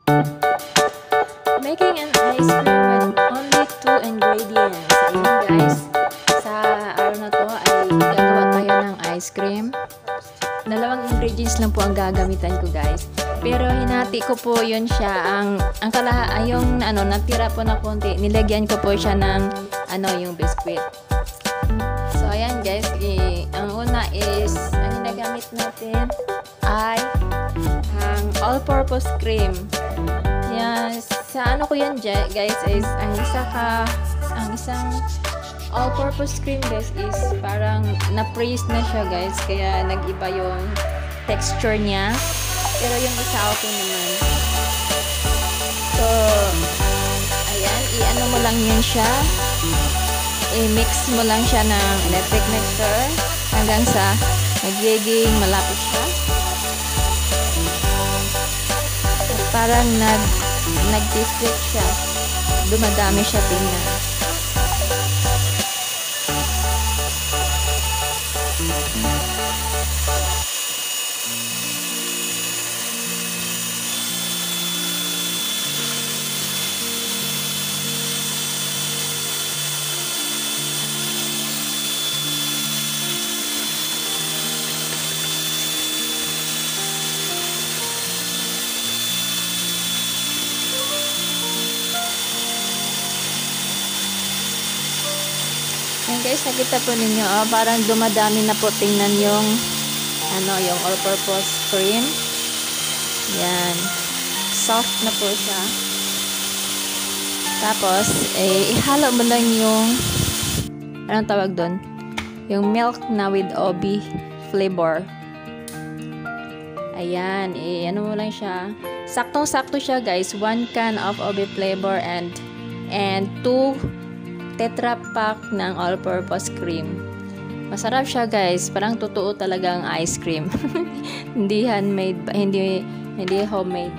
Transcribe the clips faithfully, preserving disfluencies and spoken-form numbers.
Making an ice cream with only two ingredients. Ayun guys, sa araw na to ay gagawa tayo ng ice cream. Dalawang ingredients lang po ang gagamitan ko guys. Pero hinati ko po yun siya. Ang, ang kalaha, ay yung ano, natira po na konti, nilagyan ko po siya ng ano, yung biscuit. So ayan guys, i, ang una is, ang ginagamit natin ay ang all-purpose cream. Yan, sa ano ko yan guys is, ang isa ka, ang isang all-purpose cream guys is parang na-freeze na siya guys, kaya nag-iba yung texture niya. Pero yung isa okay naman. So, ayan, i-ano mo lang yun siya. I-mix mo lang siya ng electric mixer hanggang sa magiging malapit siya. At parang nag, nag-district siya. Dumadami siya tingnan. Yan guys, nakita po ninyo, oh, parang dumadami na po, tingnan yung ano, yung all-purpose cream. Yan. Soft na po siya. Tapos, eh, ihalo mo lang yung anong tawag doon? Yung milk na with O B flavor. Ayan, eh, ano mo lang siya. Saktong-sakto siya guys. One can of O B flavor and and two tetra pack ng all-purpose cream. Masarap siya guys, parang totoo talagang ice cream. Hindi handmade, hindi hindi homemade.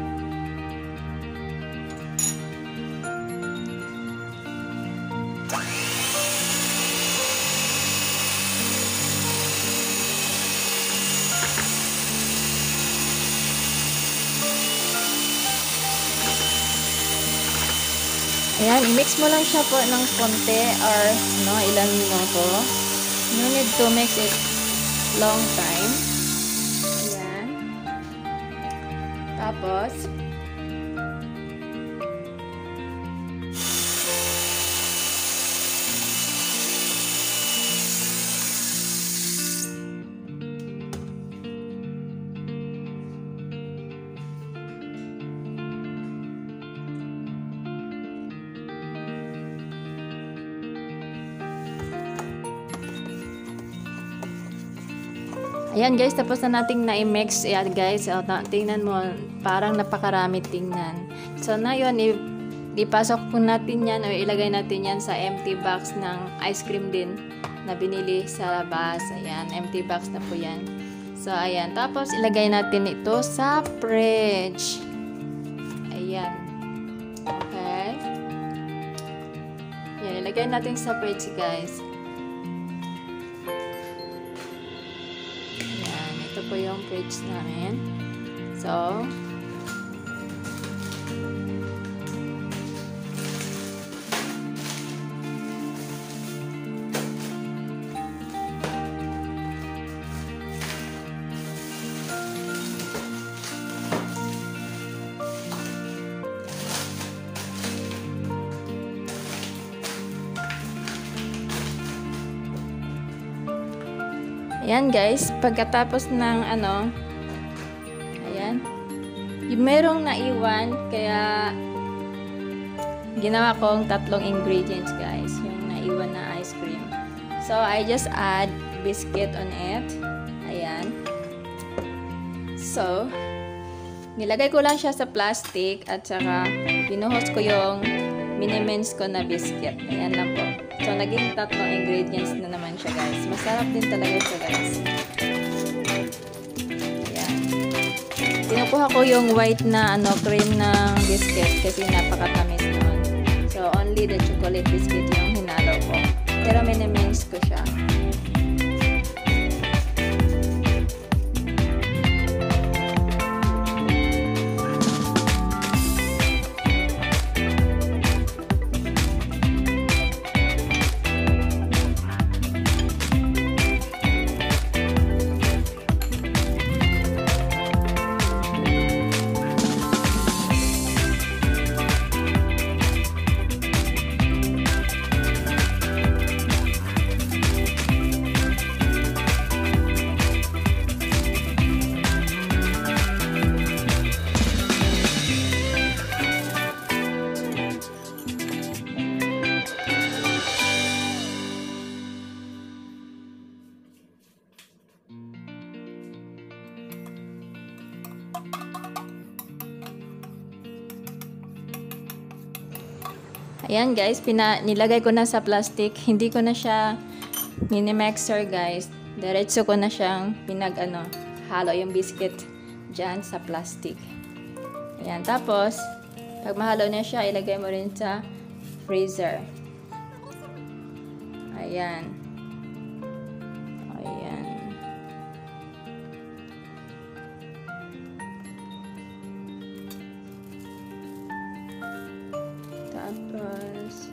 Ayan, i-mix mo lang siya po ng konti or no, ilang minuto. No need to mix it long time. Ayan. Tapos, ayan guys, tapos na nating na-mix. Ayan guys, oh, tingnan mo, parang napakarami tingnan. So na yun, ipasok po natin yan o ilagay natin yan sa empty box ng ice cream din na binili sa labas. Ayan, empty box na po yan. So ayan, tapos ilagay natin ito sa fridge. Ayan. Okay. Ayan, ilagay natin sa fridge guys. Ito po yung fridge namin. So, ayan guys, pagkatapos ng ano, ayan, yung merong naiwan, kaya ginawa kong tatlong ingredients guys, yung naiwan na ice cream. So, I just add biscuit on it. Ayan. So, nilagay ko lang siya sa plastic at saka binuhos ko yung mini-mince ko na biscuit. Ayan lang po. So, naging tatlong ingredients na naman siya guys. Masarap din talaga siya guys. Ayan. Pinukuha ko yung white na ano, cream ng biscuit kasi napakatamis naman. So, only the chocolate biscuit yung hinalo ko. Pero mini-mince ko siya. Ayan guys, pina, nilagay ko na sa plastic. Hindi ko na siya mini-mixer guys. Diretso ko na siyang pinag ano, halo yung biscuit dyan sa plastic. Ayan, tapos pag mahalo na siya, ilagay mo rin sa freezer. Ayan. Ayan. Tapos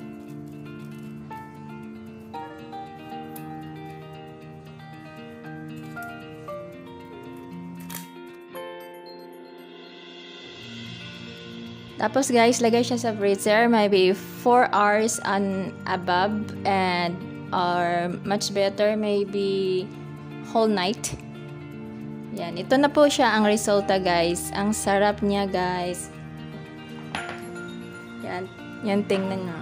Tapos guys, lagay siya sa freezer maybe four hours and above, and or much better maybe whole night. Yan, ito na po siya ang resulta guys. Ang sarap niya guys. Yan, yan tingnan nyo.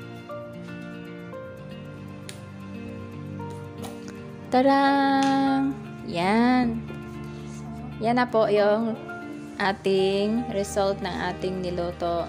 Tarang! Yan. Yan na po yung ating result ng ating niluto.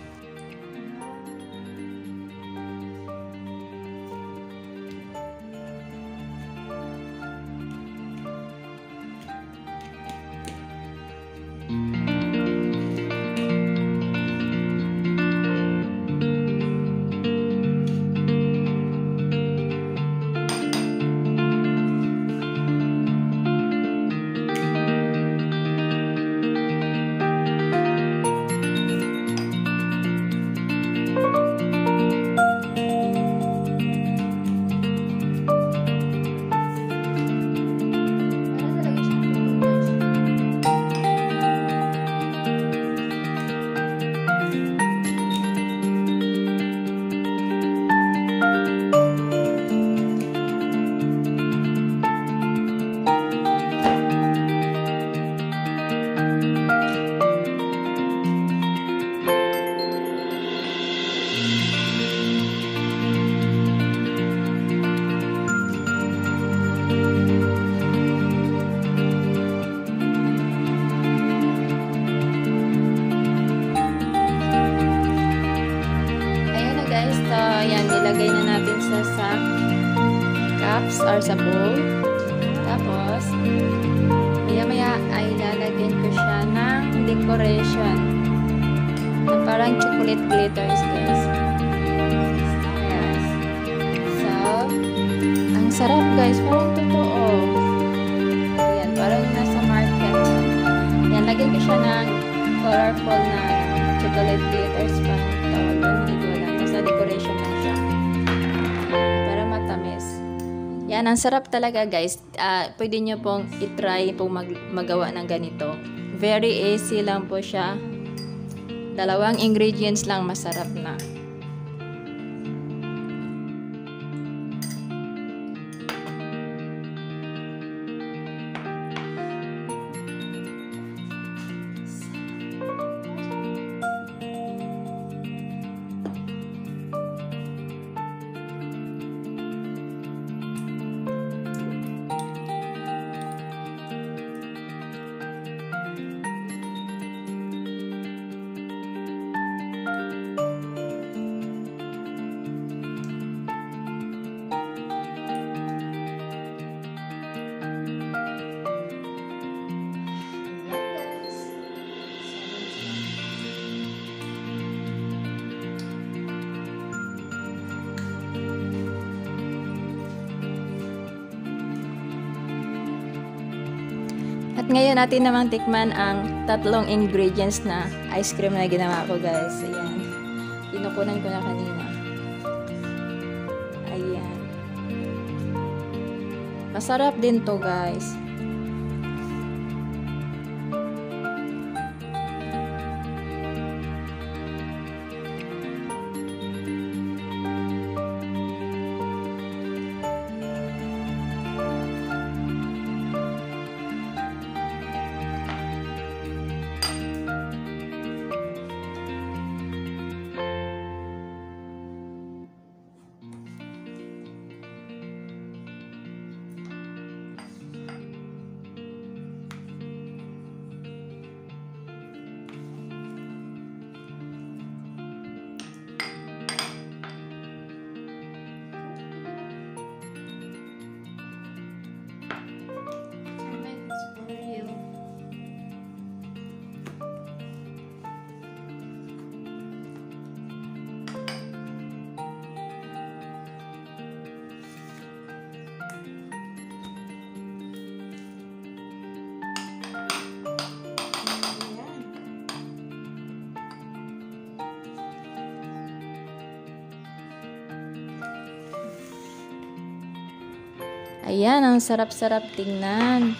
Ilagay na natin sa sack, cups or sa bowl. Tapos maya maya ay lalagyan ko siya ng decoration na parang chocolate glitters guys. Yes. So ang sarap guys, parang totoo. Ayan, parang nasa market. Yan, lagyan ko siya ng colorful na chocolate glitters pa tawag doon, hindi ko alam. Basta decoration lang siya para matamis. Yan, ang sarap talaga guys. Uh, pwede nyo pong itry pong mag magawa ng ganito. Very easy lang po siya. Dalawang ingredients lang, masarap na. At ngayon natin naman tikman ang tatlong ingredients na ice cream na ginawa ko guys. Ayan. Kinukunan ko na kanina. Ayan. Masarap din to guys. Ayan, ang sarap-sarap tingnan.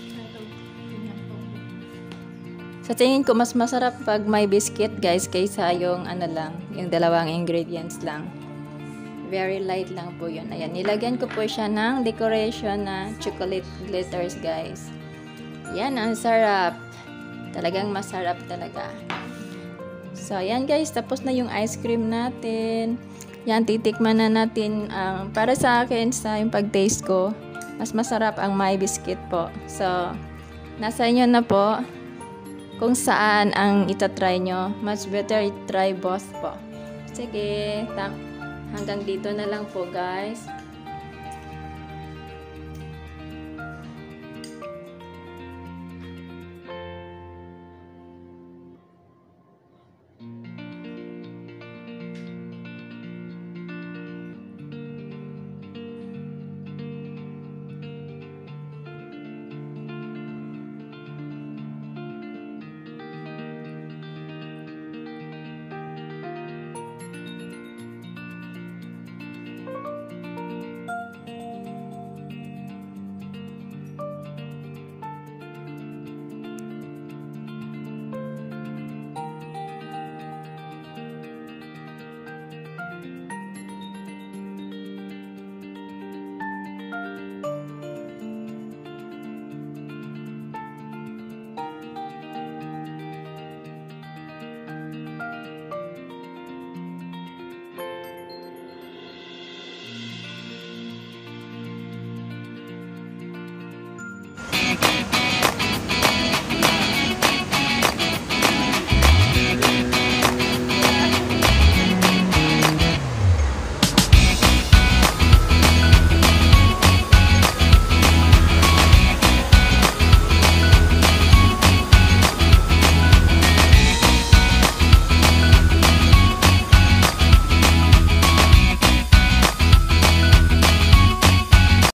Sa tingin ko, mas masarap pag may biscuit, guys, kaysa yung ano lang, yung dalawang ingredients lang. Very light lang po yun. Ayan, nilagyan ko po siya ng decoration na chocolate glitters, guys. Ayan, ang sarap. Talagang masarap talaga. So, ayan guys, tapos na yung ice cream natin. Yan, titikman na natin. Um, para sa akin, sa yung pag-taste ko, mas masarap ang may biscuit po. So, nasa inyo na po kung saan ang itatry nyo. Much better try both po. Sige, hanggang dito na lang po guys.